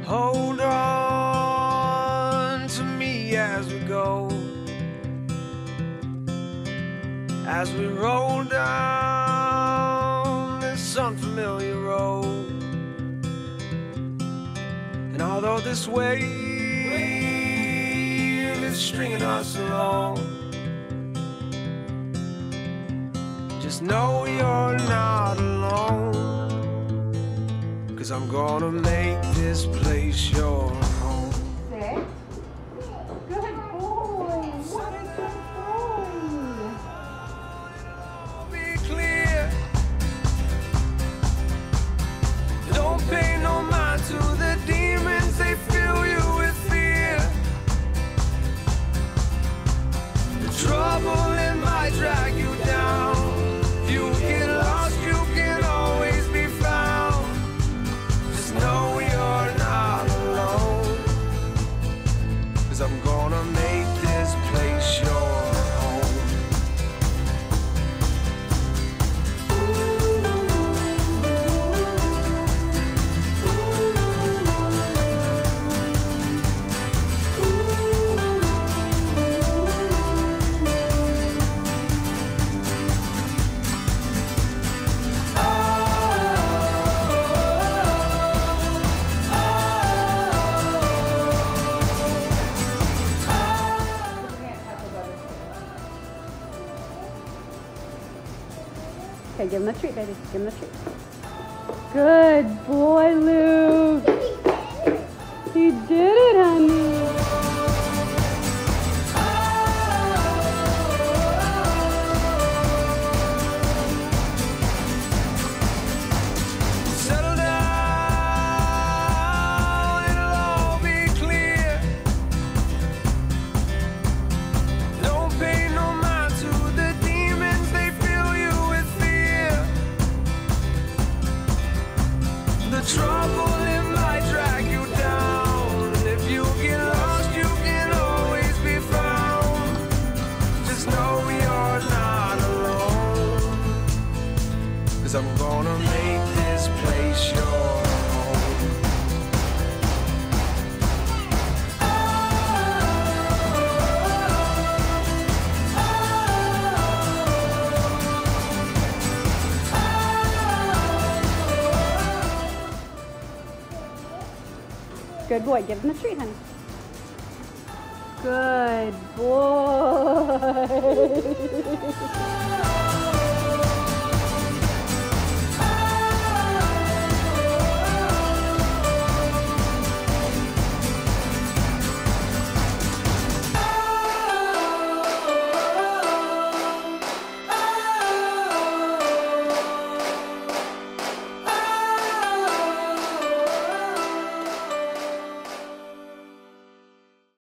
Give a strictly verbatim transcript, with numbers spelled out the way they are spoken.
Hold on to me as we go, as we roll down this unfamiliar road. And although this wave is stringing us along, just know you're not alone, 'cause I'm gonna make this place your home. Six. Good boy. What a good boy. Be clear. Don't pay no mind to the demons, they fill you with fear. The trouble, it might drag you down. If you get lost, you can always be found. Just know you're not alone, 'cause I'm gonna make this place your home. Okay, give him the treat, baby. Give him the treat. Good boy, Luke. You did it, honey. Settle down, it'll all be clear. Don't pay no mind to the demons, they fill you with fear. The trouble, it might drag you down. If you get lost, you can always be found. Just know you're not alone, 'cause I'm gonna make this place your home. Good boy. Give him the treat, honey. Good boy.